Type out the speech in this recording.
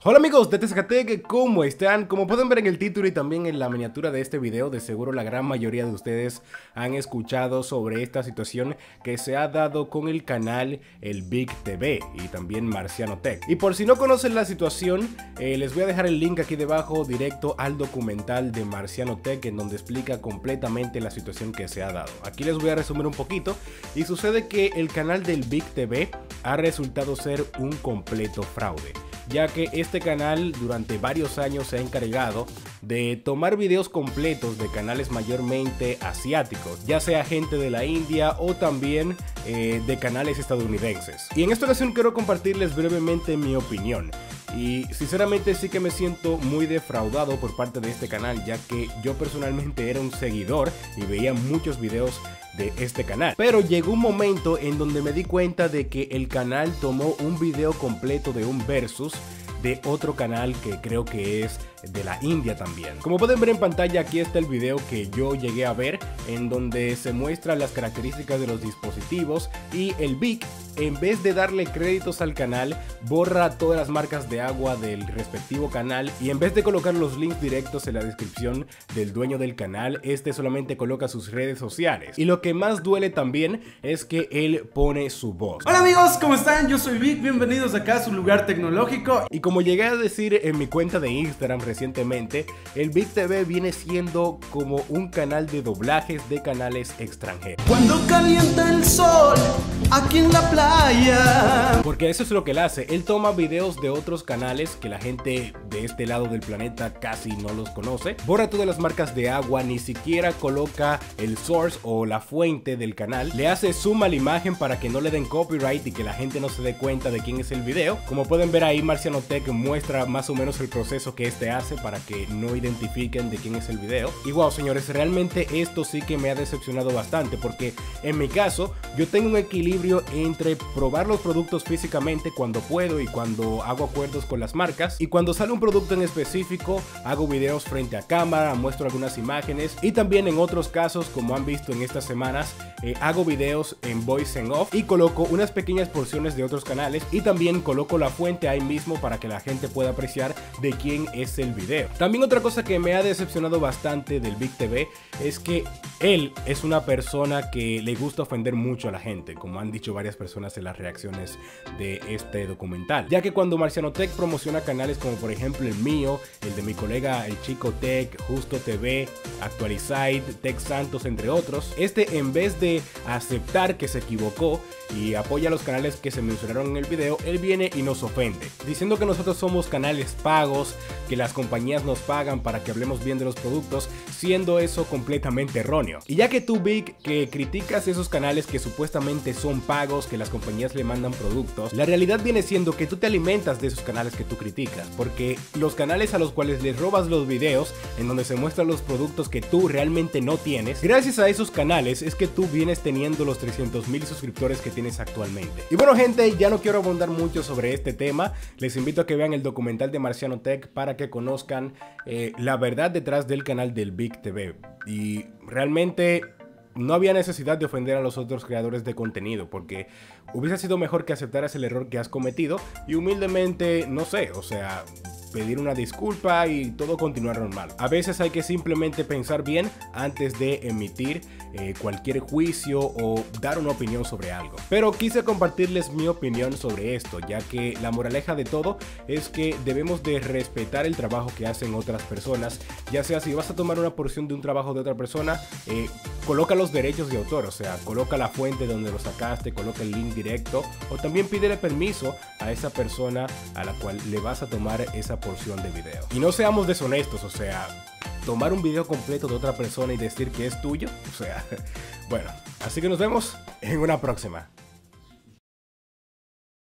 Hola amigos de Tezcatec, ¿cómo están? Como pueden ver en el título y también en la miniatura de este video, de seguro la gran mayoría de ustedes han escuchado sobre esta situación que se ha dado con el canal El Big TV y también Marciano Tech. Y por si no conocen la situación, les voy a dejar el link aquí debajo directo al documental de Marciano Tech en donde explica completamente la situación que se ha dado. Aquí les voy a resumir un poquito y sucede que el canal del Big TV ha resultado ser un completo fraude, ya que este canal durante varios años se ha encargado de tomar videos completos de canales mayormente asiáticos, ya sea gente de la India o también de canales estadounidenses. Y en esta ocasión quiero compartirles brevemente mi opinión. Y sinceramente sí que me siento muy defraudado por parte de este canal, ya que yo personalmente era un seguidor y veía muchos videos de este canal. Pero llegó un momento en donde me di cuenta de que el canal tomó un video completo de un versus de otro canal que creo que es de la India también. Como pueden ver en pantalla, aquí está el video que yo llegué a ver, en donde se muestran las características de los dispositivos y el Big, en vez de darle créditos al canal, borra todas las marcas de agua del respectivo canal y en vez de colocar los links directos en la descripción del dueño del canal, este solamente coloca sus redes sociales. Y lo que más duele también es que él pone su voz. Hola amigos, ¿cómo están? Yo soy Vic, bienvenidos acá a su lugar tecnológico. Y como llegué a decir en mi cuenta de Instagram recientemente, el Big TV viene siendo como un canal de doblajes de canales extranjeros. Cuando calienta el sol aquí en la playa. Porque eso es lo que él hace, él toma videos de otros canales que la gente de este lado del planeta casi no los conoce, borra todas las marcas de agua, ni siquiera coloca el source o la fuente del canal, le hace zoom a la imagen para que no le den copyright y que la gente no se dé cuenta de quién es el video. Como pueden ver ahí, Marciano Tech muestra más o menos el proceso que este hace para que no identifiquen de quién es el video. Y wow, señores, realmente esto sí que me ha decepcionado bastante, porque en mi caso yo tengo un equilibrio entre probar los productos físicamente cuando puedo y cuando hago acuerdos con las marcas, y cuando sale un producto en específico hago videos frente a cámara, muestro algunas imágenes, y también en otros casos, como han visto en estas semanas, hago videos en voice and off y coloco unas pequeñas porciones de otros canales y también coloco la fuente ahí mismo para que la gente pueda apreciar de quién es el video. También otra cosa que me ha decepcionado bastante del Big TV es que él es una persona que le gusta ofender mucho a la gente, como han dicho varias personas en las reacciones de este documental, ya que cuando Marciano Tech promociona canales como por ejemplo el mío, el de mi colega el Chico Tech, Justo TV, Actualizite, Tech Santos, entre otros, en vez de aceptar que se equivocó y apoya a los canales que se mencionaron en el video, él viene y nos ofende, diciendo que nosotros somos canales pagos, que las compañías nos pagan para que hablemos bien de los productos, siendo eso completamente erróneo. Y ya que tú, Big, que criticas esos canales que supuestamente son pagos, que las compañías le mandan productos, la realidad viene siendo que tú te alimentas de esos canales que tú criticas, porque los canales a los cuales les robas los videos en donde se muestran los productos que tú realmente no tienes, gracias a esos canales es que tú vienes teniendo los 300,000 suscriptores que tienes actualmente. Y bueno, gente, ya no quiero abundar mucho sobre este tema, les invito a que vean el documental de Marciano Tech para que conozcan la verdad detrás del canal del Big TV. Y realmente no había necesidad de ofender a los otros creadores de contenido, porque hubiese sido mejor que aceptaras el error que has cometido y humildemente, no sé, o sea, pedir una disculpa y todo continuar normal. A veces hay que simplemente pensar bien antes de emitir cualquier juicio o dar una opinión sobre algo. Pero quise compartirles mi opinión sobre esto, ya que la moraleja de todo es que debemos de respetar el trabajo que hacen otras personas, ya sea si vas a tomar una porción de un trabajo de otra persona, coloca los derechos de autor, o sea, coloca la fuente donde lo sacaste, coloca el link directo, o también pídele permiso a esa persona a la cual le vas a tomar esa porción de video. Y no seamos deshonestos, o sea, tomar un video completo de otra persona y decir que es tuyo, o sea, bueno, así que nos vemos en una próxima.